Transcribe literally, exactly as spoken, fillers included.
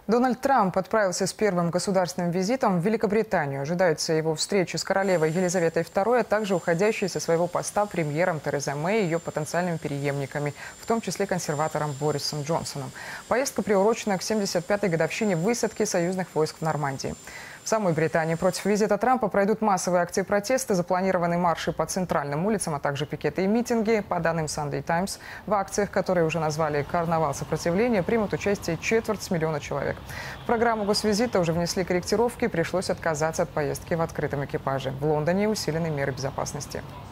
Дональд Трамп отправился с первым государственным визитом в Великобританию. Ожидается его встреча с королевой Елизаветой второй, а также уходящей со своего поста премьером Терезой Мэй и ее потенциальными преемниками, в том числе консерватором Борисом Джонсоном. Поездка приурочена к семьдесят пятой годовщине высадки союзных войск в Нормандии. В самой Британии против визита Трампа пройдут массовые акции протеста, запланированы марши по центральным улицам, а также пикеты и митинги. По данным Sunday Times, в акциях, которые уже назвали «Карнавал сопротивления», примут участие четверть миллиона человек. В программу госвизита уже внесли корректировки, пришлось отказаться от поездки в открытом экипаже. В Лондоне усилены меры безопасности.